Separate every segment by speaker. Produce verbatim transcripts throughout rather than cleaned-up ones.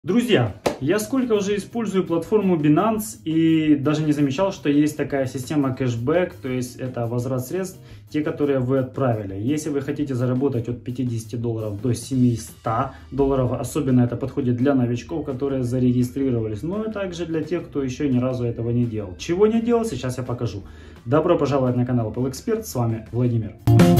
Speaker 1: Друзья, я сколько уже использую платформу Binance и даже не замечал, что есть такая система кэшбэк, то есть это возврат средств, те, которые вы отправили. Если вы хотите заработать от пятидесяти долларов до семисот долларов, особенно это подходит для новичков, которые зарегистрировались, но и также для тех, кто еще ни разу этого не делал. Чего не делал, сейчас я покажу. Добро пожаловать на канал Apple Expert, с вами Владимир.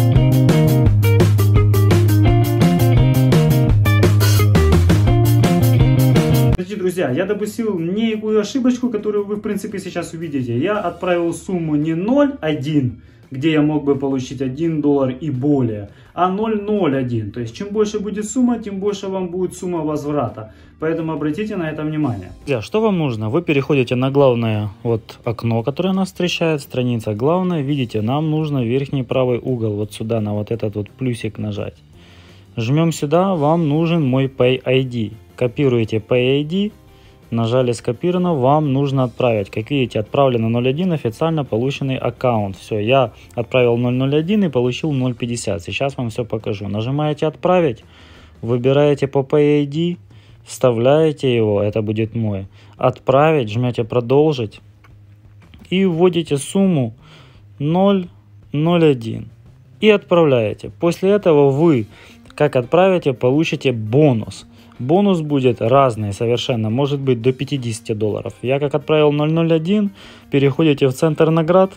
Speaker 1: Друзья, я допустил некую ошибочку, которую вы в принципе сейчас увидите. Я отправил сумму не ноль один, где я мог бы получить один доллар и более, а ноль ноль один. То есть чем больше будет сумма, тем больше вам будет сумма возврата. Поэтому обратите на это внимание. Друзья, что вам нужно? Вы переходите на главное вот окно, которое нас встречает, страница главная. Видите, нам нужно верхний правый угол, вот сюда, на вот этот вот плюсик нажать. Жмем сюда, вам нужен мой Pay ай ди. Копируете Pay ай ди, нажали скопировано, вам нужно отправить. Как видите, отправлено ноль один, официально полученный аккаунт. Все, я отправил ноль ноль один и получил ноль пятьдесят. Сейчас вам все покажу. Нажимаете отправить, выбираете по Pay ай ди, вставляете его, это будет мой. Отправить, жмете продолжить и вводите сумму ноль ноль один и отправляете. После этого вы, как отправите, получите бонус. Бонус будет разный совершенно, может быть до пятидесяти долларов. Я как отправил ноль ноль один, переходите в центр наград,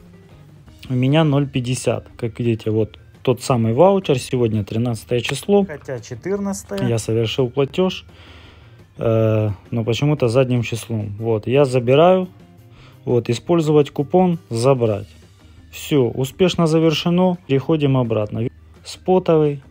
Speaker 1: у меня ноль пятьдесят. Как видите, вот тот самый ваучер, сегодня тринадцатое число, хотя четырнадцатое. Я совершил платеж, э, но почему-то задним числом. Вот, я забираю, вот, использовать купон, забрать. Все, успешно завершено, переходим обратно. Спотовый.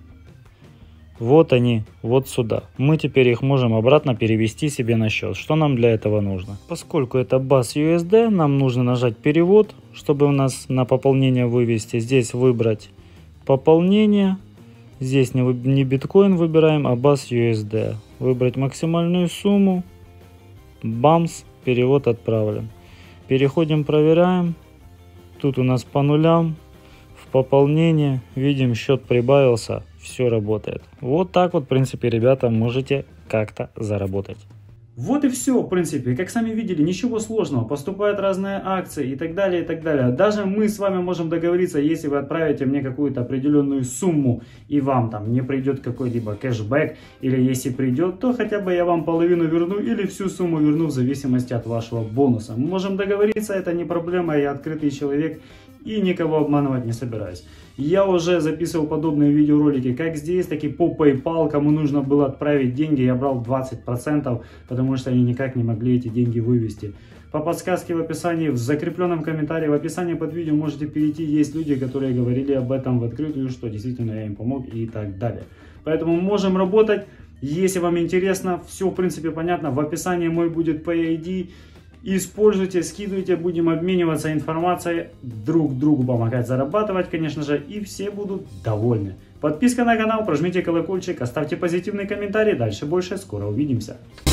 Speaker 1: Вот они, вот сюда. Мы теперь их можем обратно перевести себе на счет. Что нам для этого нужно? Поскольку это баз ю эс ди, нам нужно нажать перевод, чтобы у нас на пополнение вывести. Здесь выбрать пополнение. Здесь не, не биткоин выбираем, а баз ю эс ди. Выбрать максимальную сумму. Бамс, перевод отправлен. Переходим, проверяем. Тут у нас по нулям. В пополнение. Видим, счет прибавился. Все работает. Вот так вот, в принципе, ребята, можете как-то заработать. Вот и все, в принципе. Как сами видели, ничего сложного. Поступают разные акции и так далее, и так далее. Даже мы с вами можем договориться, если вы отправите мне какую-то определенную сумму, и вам там не придет какой-либо кэшбэк, или если придет, то хотя бы я вам половину верну, или всю сумму верну в зависимости от вашего бонуса. Мы можем договориться, это не проблема, я открытый человек и никого обманывать не собираюсь. Я уже записывал подобные видеоролики, как здесь, так и по PayPal. Кому нужно было отправить деньги, я брал двадцать процентов, потому что они никак не могли эти деньги вывести. По подсказке в описании, в закрепленном комментарии, в описании под видео можете перейти. Есть люди, которые говорили об этом в открытую, что действительно я им помог и так далее. Поэтому можем работать. Если вам интересно, все в принципе понятно. В описании мой будет Pay ай ди. Используйте, скидывайте, будем обмениваться информацией, друг другу помогать зарабатывать, конечно же, и все будут довольны. Подписка на канал, прожмите колокольчик, оставьте позитивный комментарий, дальше больше, скоро увидимся.